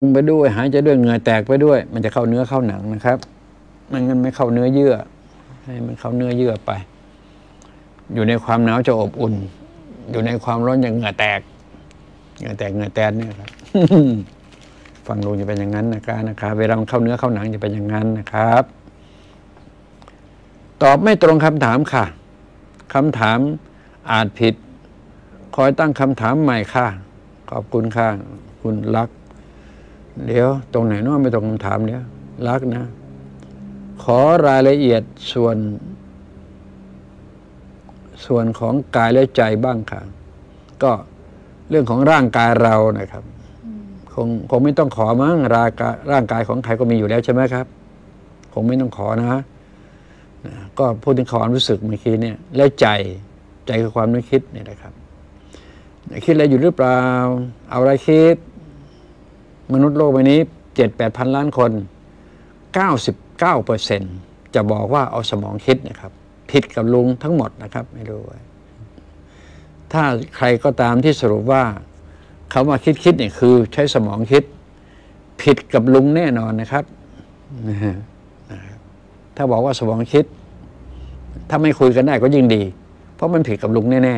ไปด้วยหายใจด้วยเหงื่อแตกไปด้วยมันจะเข้าเนื้อเข้าหนังนะครับไม่งั้นไม่เข้าเนื้อเยื่อให้มันเข้าเนื้อเยื่อไปอยู่ในความหนาวจะอบอุ่นอยู่ในความร้อนจะเหงื่อแตกเหงื่อแตกเนี่ยครับ ฟังดูจะเป็นอย่างนั้นนะครับเวลามันเข้าเนื้อเข้าหนังจะเป็นอย่างนั้นนะครับตอบไม่ตรงคำถามค่ะคำถามอาจผิดคอยตั้งคำถามใหม่ค่ะขอบคุณค่ะคุณรักเดี๋ยวตรงไหนน้อไม่ตรงคำถามเดี๋ยวรักนะขอรายละเอียดส่วนของกายและใจบ้างค่ะก็เรื่องของร่างกายเรานะครับคงไม่ต้องขอมั้งร่างกายของใครก็มีอยู่แล้วใช่ไหมครับคงไม่ต้องขอนะก็พูดถึงความรู้สึกเมื่อกี้เนี่ยและใจคือความนึกคิดเนี่ยนะครับคิดอะไรอยู่หรือเปล่าเอาอะไรคิดมนุษย์โลกใบนี้ 7-8 พันล้านคน 99% จะบอกว่าเอาสมองคิดนะครับผิดกับลุงทั้งหมดนะครับไม่รู้ถ้าใครก็ตามที่สรุปว่าคำว่าคิดเนี่ยคือใช้สมองคิดผิดกับลุงแน่นอนนะครับถ้าบอกว่าสมองคิดถ้าไม่คุยกันได้ก็ยิ่งดีเพราะมันผิดกับลุงแน่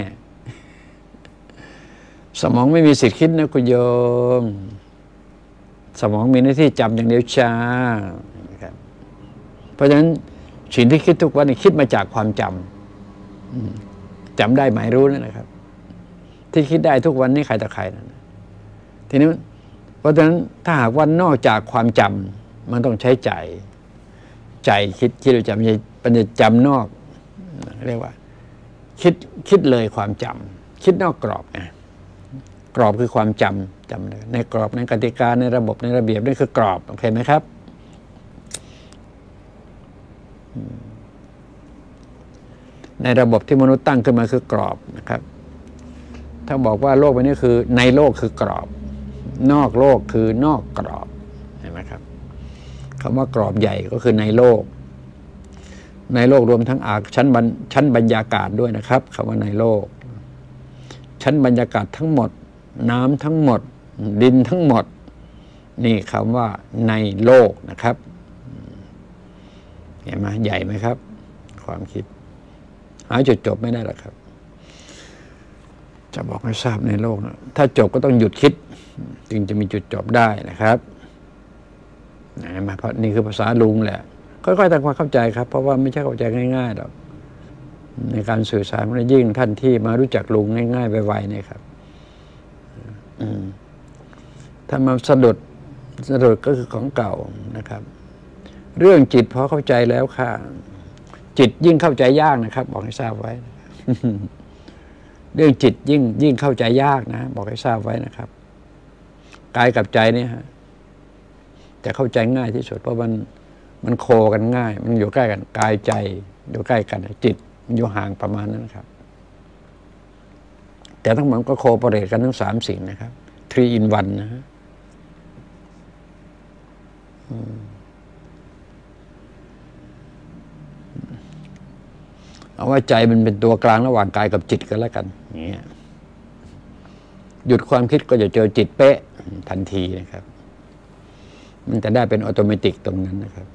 ๆสมองไม่มีสิทธิ์คิดนะคุณโยมสมองมีหน้าที่จำอย่างเดียวจ้าเพราะฉะนั้นสิ่งที่คิดทุกวันนี้คิดมาจากความจำได้หมายรู้นั่นนะครับที่คิดได้ทุกวันนี้ใครต่อใครนั่นทีนี้เพราะฉะนั้นถ้าหากว่านอกจากความจำมันต้องใช้ใจคิดโดยจำมันจะจำนอกเรียกว่าคิดเลยความจำคิดนอกกรอบไงกรอบคือความจำเลยในกรอบในกติกาในระบบในระเบียบนี่คือกรอบโอเคไหมครับในระบบที่มนุษย์ตั้งขึ้นมาคือกรอบนะครับถ้าบอกว่าโลกใบนี้คือในโลกคือกรอบนอกโลกคือนอกกรอบเห็นไหมครับคำว่ากรอบใหญ่ก็คือในโลกรวมทั้งชั้นบรรยากาศด้วยนะครับคำว่าในโลกชั้นบรรยากาศทั้งหมดน้ำทั้งหมดดินทั้งหมดนี่คำว่าในโลกนะครับเห็นไหมใหญ่ไหมครับความคิดหาจุดจบไม่ได้หรอกครับจะบอกให้ทราบในโลกนะถ้าจบก็ต้องหยุดคิดจึงจะมีจุดจบได้นะครับเพราะนี่คือภาษาลุงแหละค่อยๆทำความเข้าใจครับเพราะว่าไม่ใช่เข้าใจง่ายๆหรอกในการสื่อสารมันยิ่งท่านที่มารู้จักลุงง่ายๆไวๆเนี่ยครับถ้ามาสะดุดก็คือของเก่านะครับเรื่องจิตพอเข้าใจแล้วค่ะจิตยิ่งเข้าใจยากนะครับบอกให้ทราบไว้ เรื่องจิตยิ่งเข้าใจยากนะบอกให้ทราบไว้นะครับกายกับใจเนี่ยฮะจะเข้าใจง่ายที่สุดเพราะมันโคกันง่ายมันอยู่ใกล้กันกายใจอยู่ใกล้กันจิตมันอยู่ห่างประมาณนั้นครับแต่ทั้งหมดก็โคปอเรทกันทั้ง3 สิ่งนะครับ 3 in 1นะฮะเอาว่าใจมันเป็นตัวกลางระหว่างกายกับจิตกันแล้วกันอย่างเงี้ยหยุดความคิดก็จะเจอจิตเป๊ะทันทีนะครับมันจะได้เป็นออโตเมติกตรงนั้นนะครับ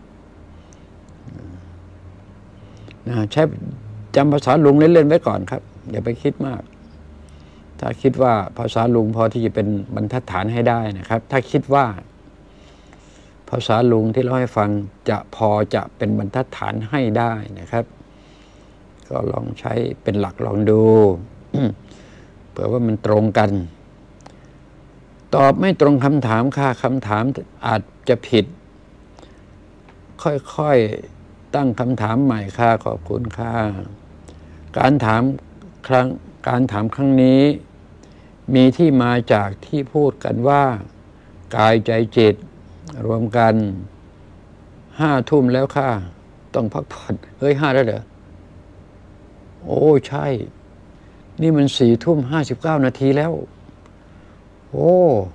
ใช้จำภาษาลุงเล่นๆไว้ก่อนครับอย่าไปคิดมากถ้าคิดว่าภาษาลุงพอที่จะเป็นบรรทัดฐานให้ได้นะครับถ้าคิดว่าภาษาลุงที่เราให้ฟังจะเป็นบรรทัดฐานให้ได้นะครับก็ลองใช้เป็นหลักลองดูเผื่อว่ามันตรงกันตอบไม่ตรงคำถามค่ะคำถามอาจจะผิดค่อยๆตั้งคำถามใหม่ค่ะขอบคุณค่ะการถามครั้งนี้มีที่มาจากที่พูดกันว่ากายใจจิตรวมกัน5 ทุ่มแล้วค่ะต้องพักผ่อนเฮ้ย5แล้วเหรอโอ้ใช่นี่มัน4 ทุ่ม 59 นาทีแล้วโอ้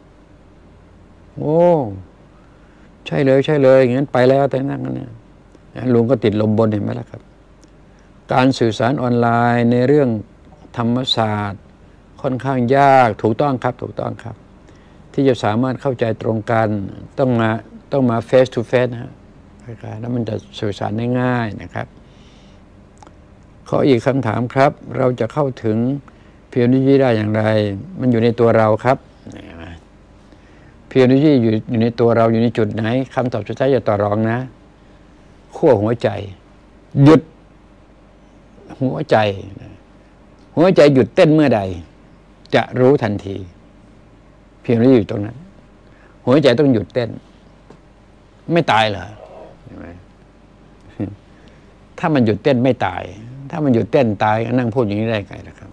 ใช่เลยงั้นไปแล้วแต่นั่นเนี่ยลุงก็ติดลมบนเห็นไหมล่ะครับการสื่อสารออนไลน์ในเรื่องธรรมศาสตร์ค่อนข้างยากถูกต้องครับที่จะสามารถเข้าใจตรงกันต้องมา face to face นะฮะแล้วมันจะสื่อสารได้ง่ายนะครับขออีกคำถามครับเราจะเข้าถึงPure Energyได้อย่างไรมันอยู่ในตัวเราครับPure Energyอยู่ในตัวเราอยู่ในจุดไหนคำตอบสุดท้ายอย่าต่อรองนะขั้วหัวใจหยุดหัวใจหยุดเต้นเมื่อใดจะรู้ทันทีเพียงรู้อยู่ตรงนั้นหัวใจต้องหยุดเต้นไม่ตายเหรอใช่ไหมถ้ามันหยุดเต้นไม่ตายถ้ามันหยุดเต้นตายนั่งพูดอย่างนี้ได้ไงล่ะครับ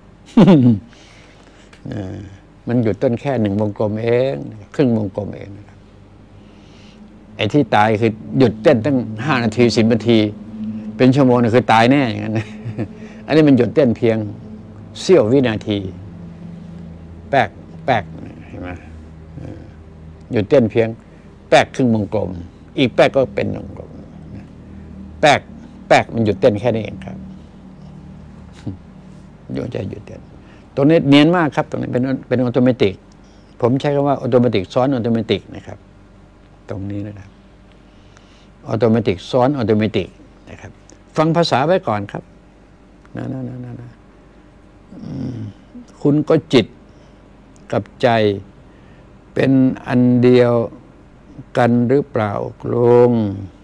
มันหยุดต้นแค่1 วงกลมเองครึ่งวงกลมเองนะครับไอ้ที่ตายคือหยุดเต้นตั้ง5 นาที10 นาทีเป็นชั่วโมงนี่คือตายแน่อย่างนั้นอันนี้มันหยุดเต้นเพียงเสี้ยววินาทีแป๊กเห็นไหมหยุดเต้นเพียงแป๊กครึ่งวงกลมอีกแป๊กก็เป็นวงกลมแป๊กมันหยุดเต้นแค่นี้เองครับหัวใจหยุดเต้นตรงนี้เนียนมากครับตรงนี้เป็นออโตเมติกผมใช้คำว่าออโตเมติกซ้อนออโตเมติกนะครับตรงนี้นะครับออโตเมติกซ้อนออโตเมติกนะครับฟังภาษาไว้ก่อนครับนะคุณก็จิตกับใจเป็นอันเดียวกันหรือเปล่าลุง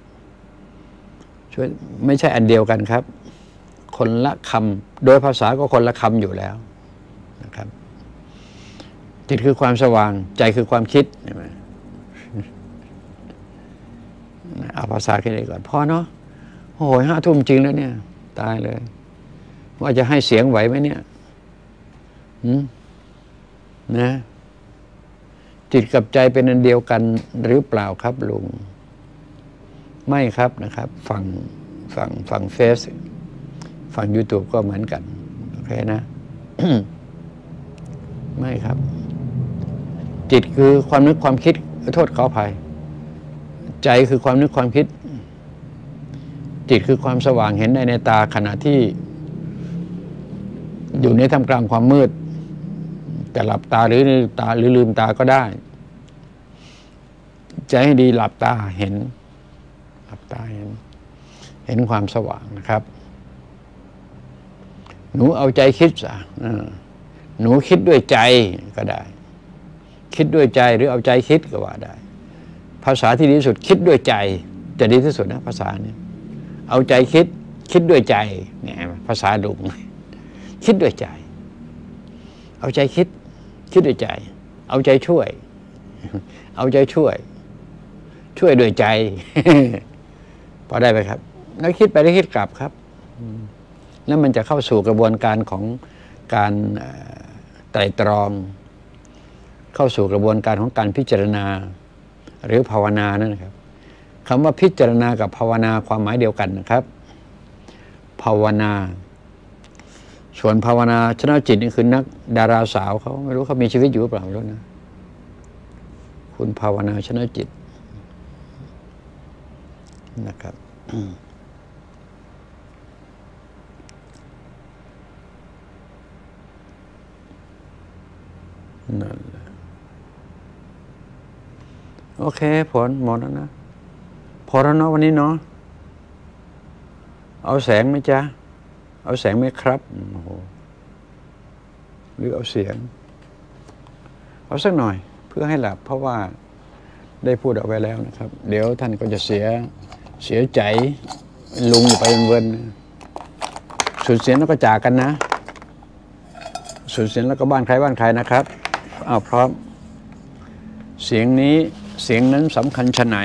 ช่วยไม่ใช่อันเดียวกันครับคนละคำโดยภาษาก็คนละคำอยู่แล้วนะครับจิตคือความสว่างใจคือความคิดใช่ไหมเอาภาษาแค่นี้ก่อนพอเนาะโอ้ย5 ทุ่มจริงแล้วเนี่ยตายเลยว่าจะให้เสียงไหวไหมเนี่ยนะจิตกับใจเป็นอันเดียวกันหรือเปล่าครับลุงไม่ครับนะครับฟังเฟซฟัง YouTube ก็เหมือนกันโอเคนะ ไม่ครับจิตคือความนึกความคิดโทษขออภัยใจคือความนึกความคิดจิตคือความสว่างเห็นได้ในตาขณะที่อยู่ในท่ามกลางความมืดจะหลับตาหรือลืมตาก็ได้ใจให้ดีหลับตาเห็นความสว่างนะครับหนูเอาใจคิดซะหนูคิดด้วยใจก็ได้คิดด้วยใจหรือเอาใจคิดก็ว่าได้ภาษาที่ดีที่สุดคิดด้วยใจจะดีที่สุดนะภาษานี้เอาใจคิดด้วยใจเนี่ยภาษาลุงคิดด้วยใจเอาใจคิดด้วยใจเอาใจช่วยด้วยใจ พอได้ไหมครับแล้วคิดไปได้คิดกลับครับแล้วมันจะเข้าสู่กระบวนการของการไตร่ตรองเข้าสู่กระบวนการของการพิจารณาหรือภาวนานั่นนะครับคำว่าพิจารณากับภาวนาความหมายเดียวกันนะครับภาวนาส่วนภาวนาชนะจิตนี่คือนักดาราสาวเขาไม่รู้เขามีชีวิตอยู่หรือเปล่าไม่รู้นะคุณภาวนาชนะจิตนะครับนั่นแหละโอเคผลหมดแล้วนะพอแล้วเนาะวันนี้เนาะเอาแสงไหมจ๊ะเอาแสงไหมครับโอ้โหหรือเอาเสียงเอาสักหน่อยเพื่อให้หลับเพราะว่าได้พูดเอาไว้แล้วนะครับเดี๋ยวท่านก็จะเสียใจลุงอยู่ไปเวินสูญเสียแล้วก็จากกันนะสูญเสียแล้วก็บ้านใครนะครับเอาพร้อมเสียงนี้เสียงนั้นสำคัญชะไหน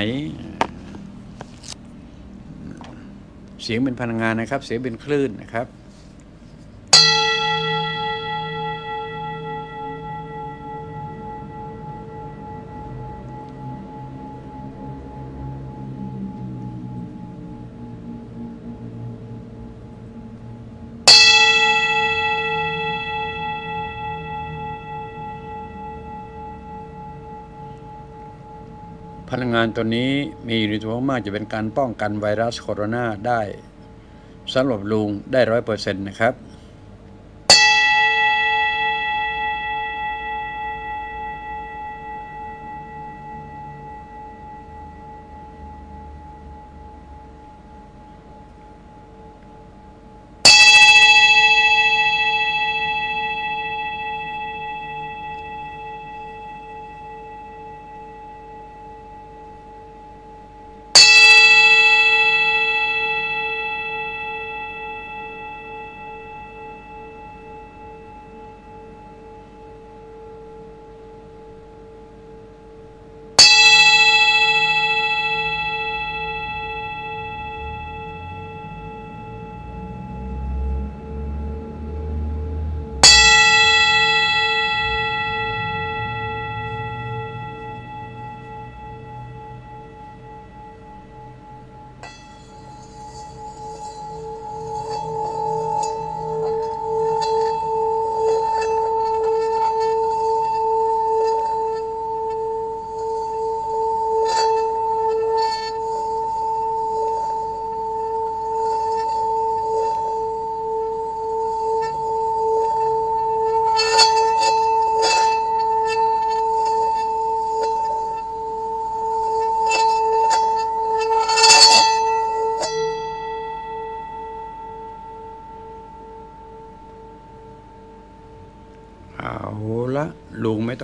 เสียงเป็นพลังงานนะครับเสียงเป็นคลื่นนะครับ พลังงานตัวนี้มีอยู่ในตัวมากจะเป็นการป้องกันไวรัสโคโรนาได้สำหรับลุงได้ 100% นะครับ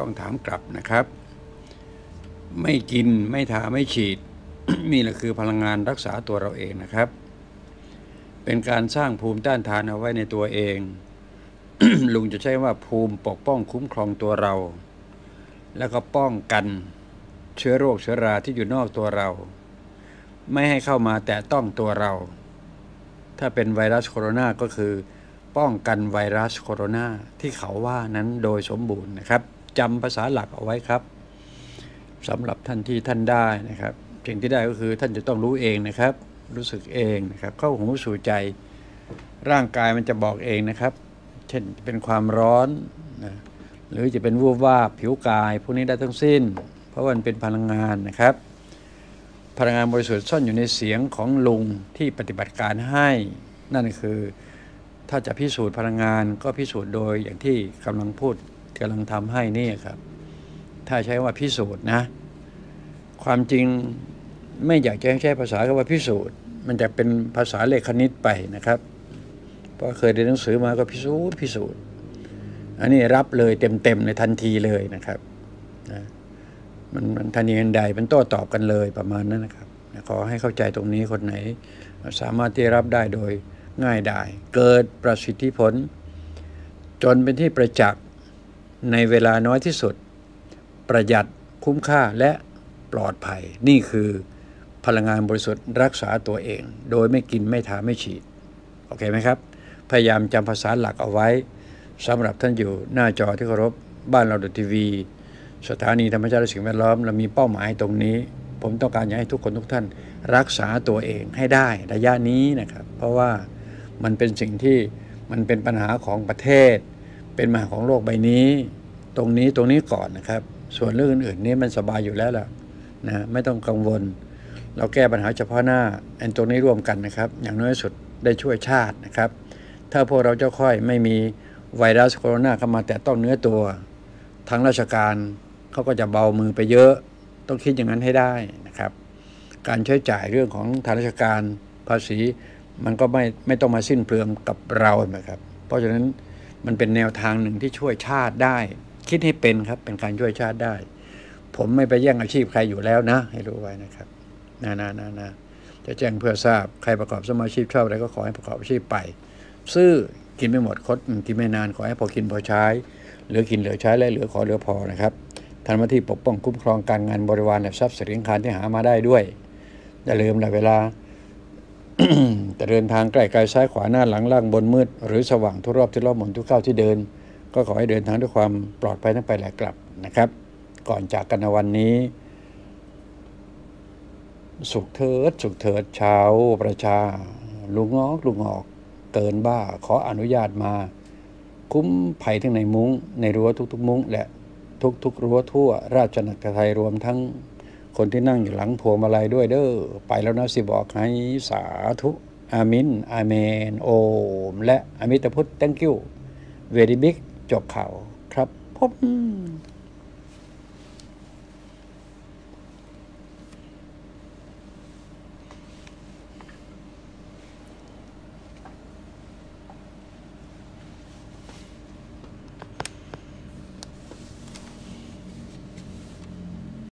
ต้องถามกลับนะครับไม่กินไม่ทาไม่ฉีด นี่แหละคือพลังงานรักษาตัวเราเองนะครับเป็นการสร้างภูมิต้านทานเอาไว้ในตัวเอง ลุงจะใช้ว่าภูมิปกป้องคุ้มครองตัวเราแล้วก็ป้องกันเชื้อโรคเชื้อราที่อยู่นอกตัวเราไม่ให้เข้ามาแตะต้องตัวเราถ้าเป็นไวรัสโคโรนาก็คือป้องกันไวรัสโคโรนาที่เขาว่านั้นโดยสมบูรณ์นะครับจำภาษาหลักเอาไว้ครับสำหรับท่านที่ท่านได้นะครับสิ่งที่ได้ก็คือท่านจะต้องรู้เองนะครับรู้สึกเองนะครับเข้าหูสู่ใจร่างกายมันจะบอกเองนะครับเช่นเป็นความร้อนนะหรือจะเป็นวูบวาบผิวกายพวกนี้ได้ทั้งสิ้นเพราะมันเป็นพลังงานนะครับพลังงานบริสุทธิ์ซ่อนอยู่ในเสียงของลุงที่ปฏิบัติการให้นั่นคือถ้าจะพิสูจน์พลังงานก็พิสูจน์โดยอย่างที่กำลังพูดกำลังทำให้นี่ครับถ้าใช้ว่าพิสูจน์นะความจริงไม่อยากจะใช้ภาษาคำว่าพิสูจน์มันจะเป็นภาษาเลขคณิตไปนะครับเพราะเคยเรียนหนังสือมาก็พิสูจน์อันนี้รับเลยเต็มในทันทีเลยนะครับนะมันทันทีทันใดมันโต้ตอบกันเลยประมาณนั้นนะครับขอให้เข้าใจตรงนี้คนไหนสามารถที่รับได้โดยง่ายดายเกิดประสิทธิผลจนเป็นที่ประจักษ์ในเวลาน้อยที่สุดประหยัดคุ้มค่าและปลอดภัยนี่คือพลังงานบริสุทธิ์รักษาตัวเองโดยไม่กินไม่ทาไม่ฉีดโอเคไหมครับพยายามจำภาษาหลักเอาไว้สำหรับท่านอยู่หน้าจอที่เคารพบ้านเราทีวีสถานีธรรมชาติและสิ่งแวดล้อมเรามีเป้าหมายตรงนี้ผมต้องการอยากให้ทุกคนทุกท่านรักษาตัวเองให้ได้ระยะนี้นะครับเพราะว่ามันเป็นสิ่งที่มันเป็นปัญหาของประเทศเป็นปัญหาของโลกใบนี้ตรงนี้ก่อนนะครับส่วนเรื่องอื่นๆนี้มันสบายอยู่แล้วล่ะนะไม่ต้องกังวลเราแก้ปัญหาเฉพาะหน้าอันตรงนี้ร่วมกันนะครับอย่างน้อยสุดได้ช่วยชาตินะครับถ้าพวกเราเจ้าค่อยไม่มีไวรัสโคโรนาเข้ามาแต่ต้องเนื้อตัวทางราชการเขาก็จะเบามือไปเยอะต้องคิดอย่างนั้นให้ได้นะครับการใช้จ่ายเรื่องของทางราชการภาษีมันก็ไม่ต้องมาสิ้นเปลืองกับเรานะครับเพราะฉะนั้นมันเป็นแนวทางหนึ่งที่ช่วยชาติได้คิดให้เป็นครับเป็นการช่วยชาติได้ผมไม่ไปแย่งอาชีพใครอยู่แล้วนะให้รู้ไว้นะครับนะจะแจ้งเพื่อทราบใครประกอบสมาชีพชอบอะไรก็ขอให้ประกอบอาชีพไปซื้อกินไม่หมดคดกินไม่นานขอให้พอกินพอใช้เหลือกินเหลือใช้และเหลือขอเหลือพอนะครับทำหน้าที่ปกป้องคุ้มครองการงานบริวารและทรัพย์สินคารที่หามาได้ด้วยอย่าลืมเวลา จะเดินทางใกล้ไกลซ้ายขวาหน้าหลังล่างบนมืดหรือสว่างทุกรอบที่รอบหมุนทุกก้าวที่เดินก็ขอให้เดินทางด้วยความปลอดภัยทั้งไปและกลับนะครับก่อนจากกันในวันนี้สุขเถิดชาวประชาลุงงอกเกินบ้าขออนุญาตมาคุ้มภัยทั้งในมุ้งในรั้วทุกๆมุ้งและทุกรั้วทั่วราชอาณาจักรไทยรวมทั้งคนที่นั่งอยู่หลังพวงมาลัยด้วยเด้อไปแล้วนะสิบอกให้สาธุอามินอาเมนโอมและอมิตพุทธ thank you very big จบข่าวครับผม